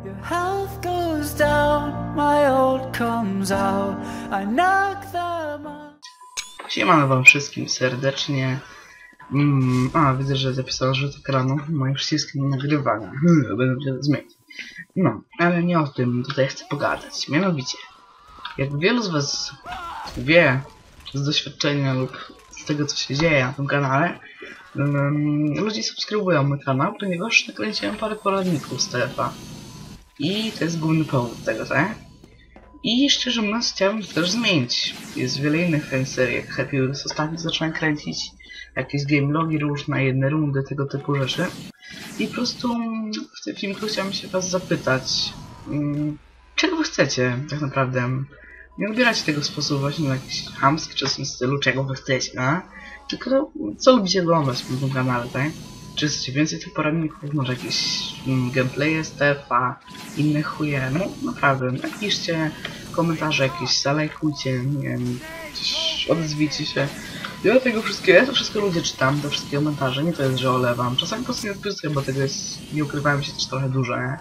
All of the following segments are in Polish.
Your health goes down, my old comes out. I knock them out. Siemano wam wszystkim serdecznie. Widzę, że zapisał rzut ekranu moim wszystkim nagrywania. Będę musiał zmienić. No, ale nie o tym tutaj chcę pogadać. Mianowicie, jak wielu z was wie z doświadczenia lub z tego, co się dzieje na tym kanale, ludzie subskrybują mój kanał, ponieważ nakręciłem parę poradników z TF-a. I to jest główny powód tego, tak? I szczerze mówiąc chciałbym to też zmienić. Jest wiele innych serii, jak Happy Wheels ostatnio zacząłem kręcić, jakieś gamelogi różne, jedne rundy, tego typu rzeczy. I po prostu w tym filmiku chciałem się was zapytać, czego wy chcecie tak naprawdę? Nie odbieracie tego w sposób właśnie jakiś chamski czy w tym stylu, czego wy chcecie, a? Tylko co lubicie oglądać na tym kanale, tak? Czy chcecie więcej tych poradników, może jakieś gameplaye z TF-a, inne chuje, no naprawdę, napiszcie komentarze jakieś, zalajkujcie, nie wiem, odzwijcie się. Ja tego wszystkiego, ja to wszystko ludzie czytam, te wszystkie komentarze, nie to jest, że olewam, czasami po prostu nie odpisuję, bo tego jest, nie ukrywałem się, też trochę dużo, nie?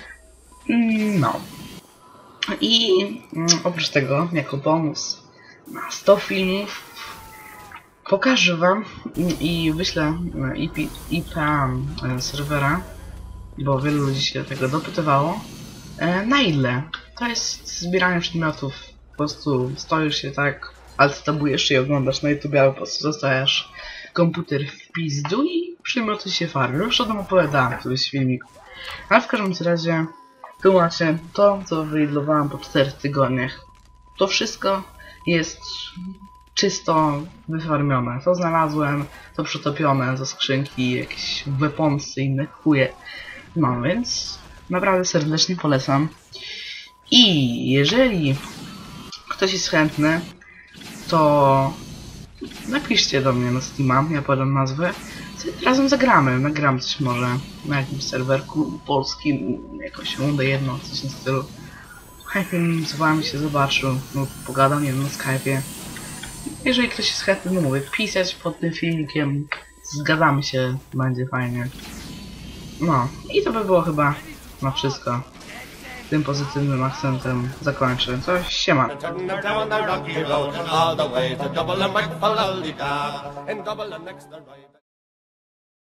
No. I oprócz tego, jako bonus na 100 filmów, pokażę wam i wyślę IP serwera, bo wielu ludzi się tego dopytywało, na ile to jest zbieranie przedmiotów. Po prostu stoisz się tak, alt-tabujesz i oglądasz na YouTube, albo po prostu zostawiasz komputer w pizdu i przedmioty się farmią. Już o tym opowiadałem w którymś filmiku. Ale w każdym razie tu macie to, co wyidlowałem po 4 tygodniach. To wszystko jest czysto wyfarmione. To znalazłem, to przetopione ze skrzynki, jakieś weaponsy, inne chuje. No więc naprawdę serdecznie polecam. I jeżeli ktoś jest chętny, to napiszcie do mnie na Steama, ja podam nazwę. Razem zagramy, nagram coś może na jakimś serwerku polskim, jakąś rundę jedną, coś w tym stylu. Chętnie z wami się zobaczył, lub pogadam, nie wiem, na Skype'ie. Jeżeli ktoś jest chętny, no mówię, pisać pod tym filmikiem, zgadzamy się, będzie fajnie. No, i to by było chyba na wszystko. Tym pozytywnym akcentem zakończę. To siema.